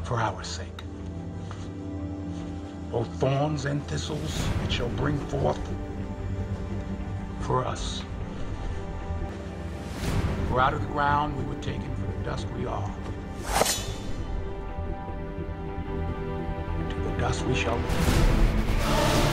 for our sake. Both thorns and thistles it shall bring forth for us. For out of the ground we were taken, for the dust we are. And to the dust we shall return.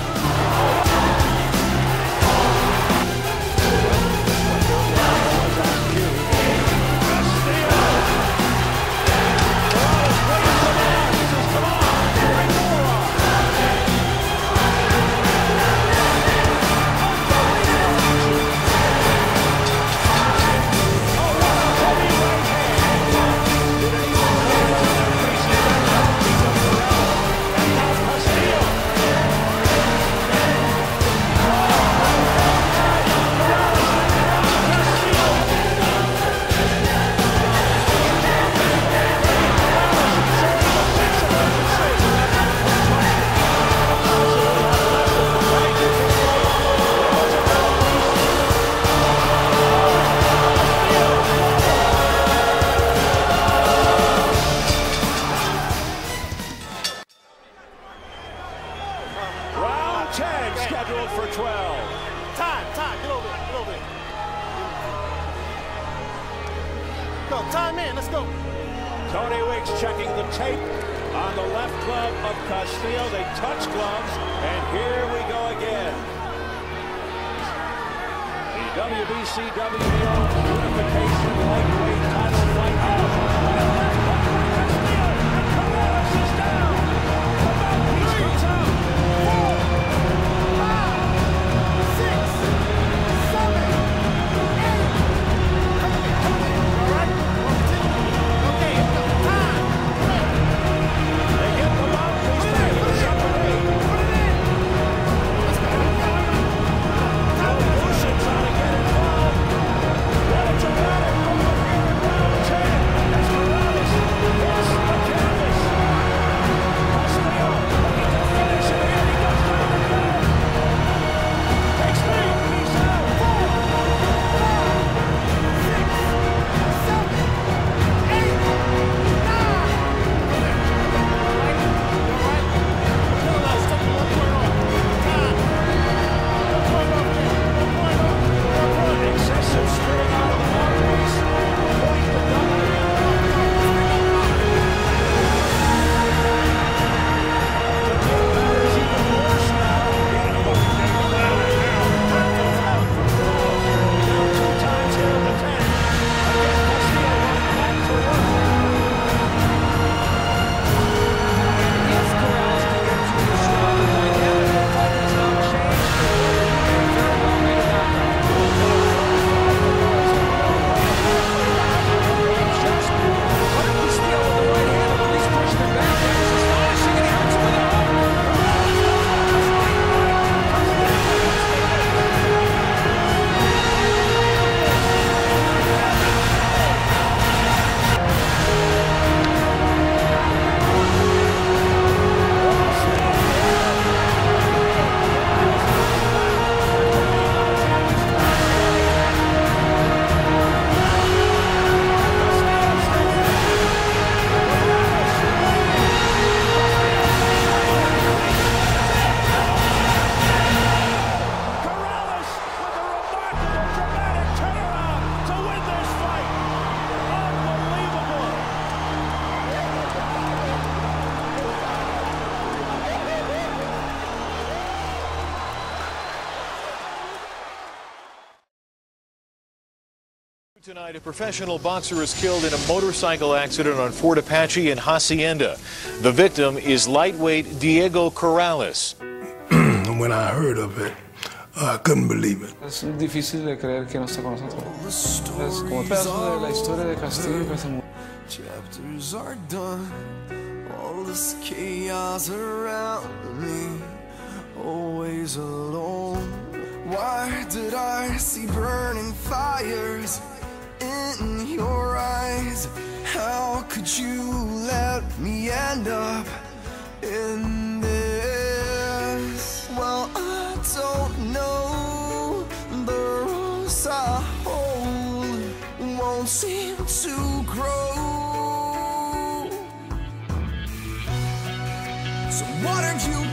Checking the tape on the left glove of Castillo. They touch gloves, and here we go again. The WBC WBO unification lightweight title fight. Castillo, and Corrales is down. The mouthpiece comes out. 4, 5, 6, 7, 8. All right. Tonight, a professional boxer is killed in a motorcycle accident on Fort Apache in Hacienda. The victim is lightweight Diego Corrales. When I heard of it, I couldn't believe it. Es difícil de creer que no está con nosotros. Es como un pedazo de la historia de Castillo y Casamayor. Chapters are done, all this chaos around me, always alone. Why did I see burning fires in your eyes? How could you let me end up in this? Well, I don't know. The rose I hold won't seem to grow. Why don't you